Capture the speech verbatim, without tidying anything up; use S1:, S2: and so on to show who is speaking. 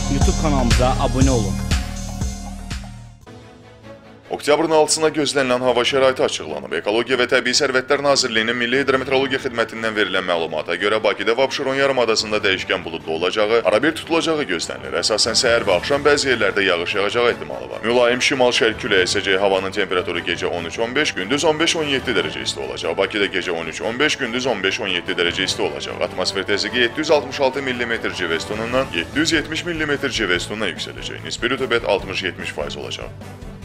S1: YouTube kanalımıza abunə olun.
S2: Oktyabrın altısına gözlənilən hava şəraiti açıqlanıb. Ekologiya və Təbii Sərvətlər Nazirliyinin Milli Hidrometeorologiya Xidmətindən verilən məlumata görə Bakıda və Abşeron yarımadasında dəyişkən buludlu olacağı, arabir tutulacağı gözlənilir. Əsasən səhər və axşam bəzi yerlərdə yağış yağacağı ehtimalı var. Mülayim şimal-şərq küləyi əsəcək, havanın temperaturu gecə on üç on beş, gündüz on beş on yeddi dərəcə isti olacaq. Bakıda gecə on üç on beş, gündüz on beş on yeddi dərəcə isti olacaq. Atmosfer təzyiqi yeddi yüz altmış altı millimetr civə sütunundan yeddi yüz yetmiş millimetr civə sütununa yüksələcək. Nisbi rütubət altmış yetmiş faiz olacaq.